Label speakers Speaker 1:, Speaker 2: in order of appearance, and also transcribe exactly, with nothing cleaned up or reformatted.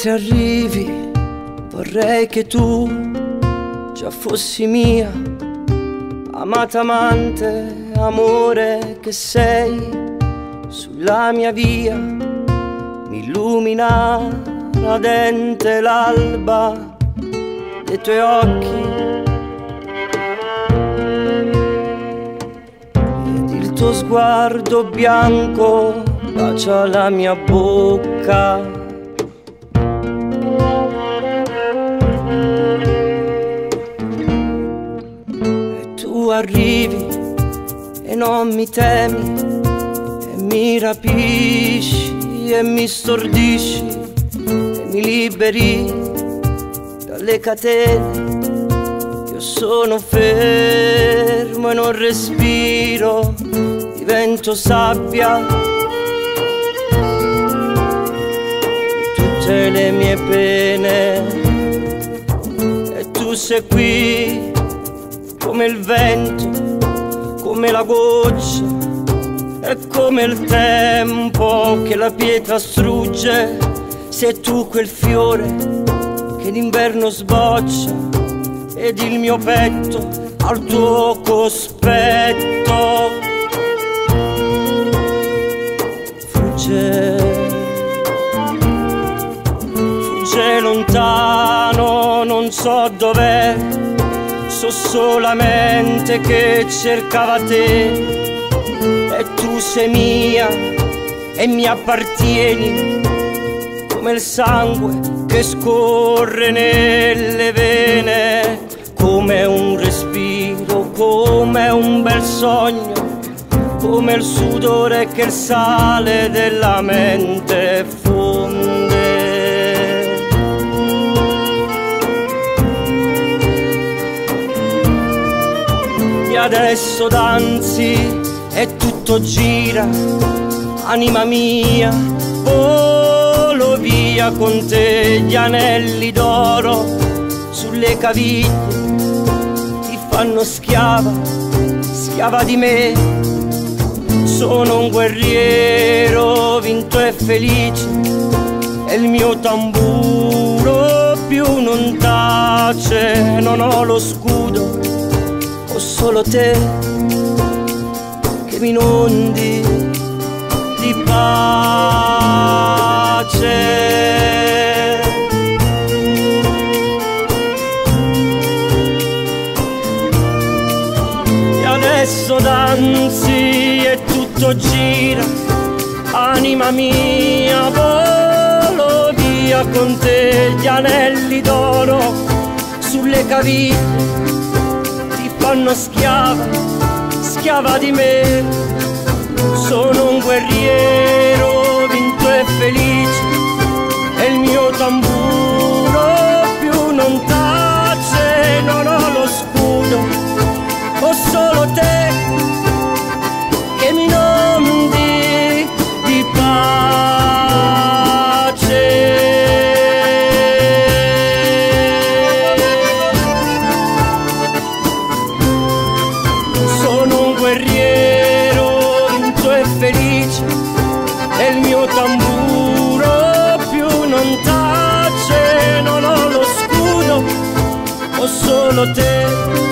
Speaker 1: mentre arrivi vorrei che tu già fossi mia, amata amante, amore che sei sulla mia via, mi illumina radente l'alba dei tuoi occhi ed il tuo sguardo bianco bacia la mia bocca. Arrivi e non mi temi e mi rapisci e mi stordisci e mi liberi dalle catene. Io sono fermo e non respiro, divento sabbia. Tutte le mie pene e tu sei qui come il vento, come la goccia, e come il tempo che la pietra strugge. Sei tu quel fiore che d'inverno sboccia ed il mio petto al tuo cospetto fugge, fugge lontano, non so dov'è. So solamente che cercava te e tu sei mia e mi appartieni come il sangue che scorre nelle vene, come un respiro, come un bel sogno, come il sudore che il sale della mente fonde. E adesso danzi e tutto gira, anima mia, volo via con te. Gli anelli d'oro sulle caviglie ti fanno schiava, schiava di me. Sono un guerriero vinto e felice e il mio tamburo più non tace. Non ho lo scudo, ho solo te che mi inondi di pace. E adesso danzi e tutto gira, anima mia, volo via con te. Gli anelli d'oro sulle caviglie fanno schiava, schiava di me. Sono un guerriero vinto e felice e il mio tamburo più non tace. Non ho lo scudo, ho solo te che mi inondi di pace. Guerriero vinto e felice e il mio tamburo più non tace. Non ho lo scudo, ho solo te